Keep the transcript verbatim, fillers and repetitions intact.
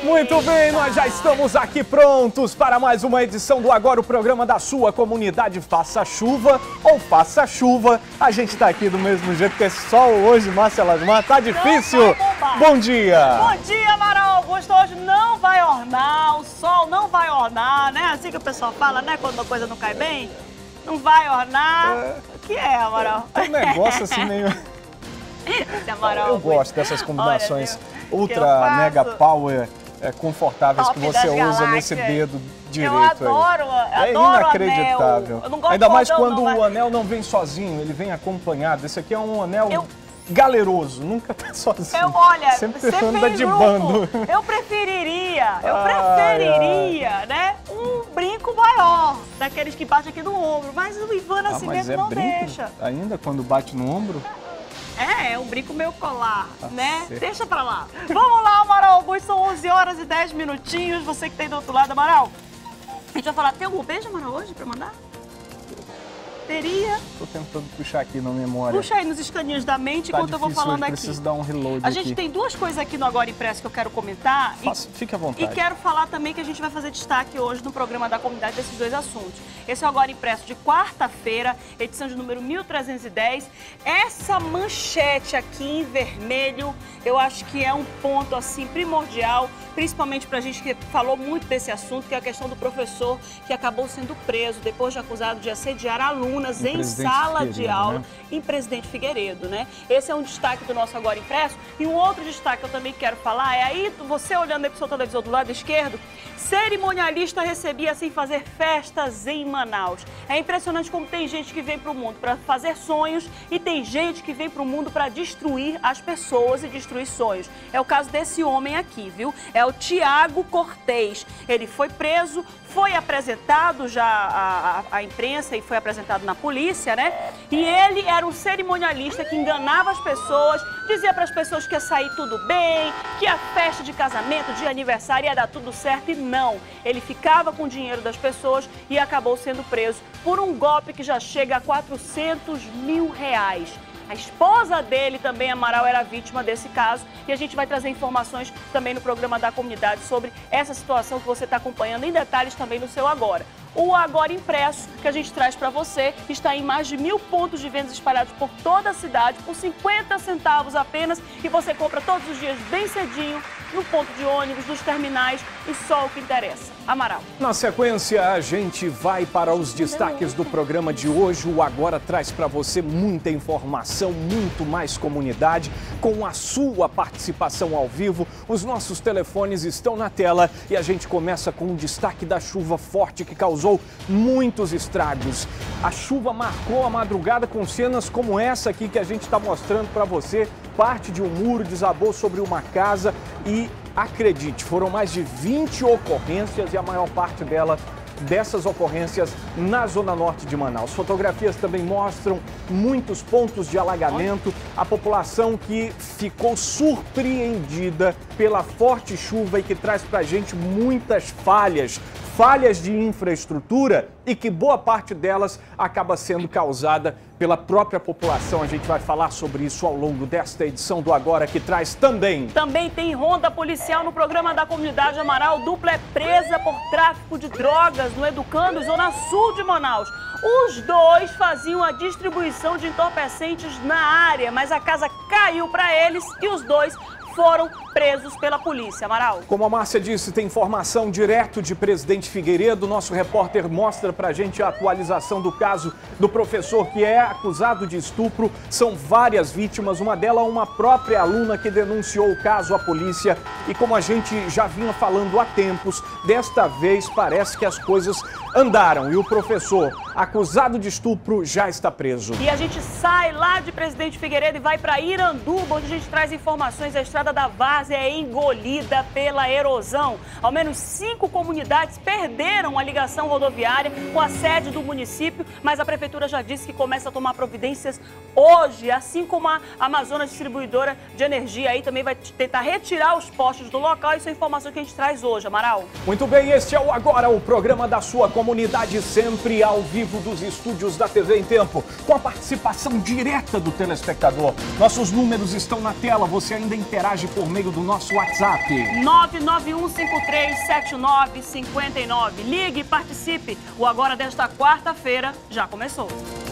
Muito bem, nós já estamos aqui prontos para mais uma edição do Agora, o programa da sua comunidade. Faça chuva ou faça chuva, a gente tá aqui do mesmo jeito, que é sol hoje, Márcia Lasmar, tá difícil? Bom dia! Bom dia, Amaral Augusto, hoje não vai ornar, o sol não vai ornar, né? Assim que o pessoal fala, né? Quando uma coisa não cai bem, não vai ornar. É... O que é, Amaral? É um negócio assim meio... Amaral Eu gosto dessas combinações ultra, mega power... É, confortáveis Top que você usa nesse dedo direito. Eu adoro, aí. É adoro inacreditável. Anel. Eu não gosto Ainda mais cordão, quando não, o mas... anel não vem sozinho, ele vem acompanhado. Esse aqui é um anel eu... galeroso, nunca tá sozinho. Eu, olha, sempre você anda de grupo. bando. Eu preferiria, eu preferiria, ai, ai. né, um brinco maior, daqueles que bate aqui no ombro. Mas o Ivan assim ah, mesmo é não brinco deixa. Ainda quando bate no ombro? É, é um brinco meio colar, tá né? Certo. Deixa pra lá. Vamos lá, Amaral Augusto, são onze horas e dez minutinhos. Você que tem do outro lado, Amaral. A gente vai falar, tem algum beijo, Amaral, hoje pra mandar? Teria. Tô tentando puxar aqui na memória. Puxa aí nos escaninhos da mente tá enquanto eu vou falando hoje, aqui. Preciso dar um reload A gente aqui. tem duas coisas aqui no Agora Impresso que eu quero comentar. Faça, e, fique à vontade. E quero falar também que a gente vai fazer destaque hoje no programa da comunidade desses dois assuntos. Esse é o Agora Impresso de quarta-feira, edição de número mil trezentos e dez. Essa manchete aqui em vermelho, eu acho que é um ponto assim primordial, principalmente pra gente que falou muito desse assunto, que é a questão do professor que acabou sendo preso depois de acusado de assediar alunas em sala de aula, né? Em Presidente Figueiredo, né? Esse é um destaque do nosso Agora Impresso. E um outro destaque que eu também quero falar é aí, você olhando aí pro seu televisor do lado esquerdo, cerimonialista recebia sem fazer festas em Manaus. É impressionante como tem gente que vem pro mundo para fazer sonhos e tem gente que vem pro mundo para destruir as pessoas e destruir sonhos. É o caso desse homem aqui, viu? É o Tiago Cortez. Ele foi preso, foi apresentado já à, à imprensa e foi apresentado na polícia, né? E ele era um cerimonialista que enganava as pessoas, dizia para as pessoas que ia sair tudo bem, que a festa de casamento, de aniversário ia dar tudo certo, e não. Ele ficava com o dinheiro das pessoas e acabou sendo preso por um golpe que já chega a quatrocentos mil reais. A esposa dele também, Amaral, era vítima desse caso, e a gente vai trazer informações também no programa da comunidade sobre essa situação que você está acompanhando em detalhes também no seu Agora. O Agora Impresso, que a gente traz para você, está em mais de mil pontos de vendas espalhados por toda a cidade, por cinquenta centavos apenas, e você compra todos os dias bem cedinho, no ponto de ônibus, nos terminais, e só o que interessa. Amaral. Na sequência, a gente vai para os destaques do programa de hoje. O Agora traz para você muita informação, muito mais comunidade, com a sua participação ao vivo. Os nossos telefones estão na tela e a gente começa com o destaque da chuva forte que causou muitos estragos. A chuva marcou a madrugada com cenas como essa aqui que a gente está mostrando para você. Parte de um muro desabou sobre uma casa e, acredite, foram mais de vinte ocorrências e a maior parte dela, dessas ocorrências na zona norte de Manaus. Fotografias também mostram muitos pontos de alagamento. A população que ficou surpreendida pela forte chuva e que traz pra gente muitas falhas. Falhas de infraestrutura e que boa parte delas acaba sendo causada pela própria população. A gente vai falar sobre isso ao longo desta edição do Agora, que traz também... Também tem ronda policial no programa da comunidade. Amaral. Dupla é presa por tráfico de drogas no Educando, zona sul de Manaus. Os dois faziam a distribuição de entorpecentes na área, mas a casa caiu para eles e os dois foram presos pela polícia. Amaral. Como a Márcia disse, tem informação direto de Presidente Figueiredo. Nosso repórter mostra pra gente a atualização do caso do professor que é acusado de estupro. São várias vítimas, uma delas uma própria aluna que denunciou o caso à polícia. E como a gente já vinha falando há tempos, desta vez parece que as coisas andaram e o professor acusado de estupro já está preso. E a gente sai lá de Presidente Figueiredo e vai para Iranduba, onde a gente traz informações. A estrada da várzea é engolida pela erosão. Ao menos cinco comunidades perderam a ligação rodoviária com a sede do município, mas a prefeitura já disse que começa a tomar providências hoje, assim como a Amazonas Distribuidora de Energia aí também vai tentar retirar os postes do local. Isso é informação que a gente traz hoje, Amaral. Muito bem, este é o Agora, o programa da sua comunidade, sempre ao vivo dos estúdios da T V em Tempo, com a participação direta do telespectador. Nossos números estão na tela, você ainda interage interage por meio do nosso WhatsApp. nove nove um cinco três sete nove cinco nove. Ligue e participe. O Agora desta quarta-feira já começou.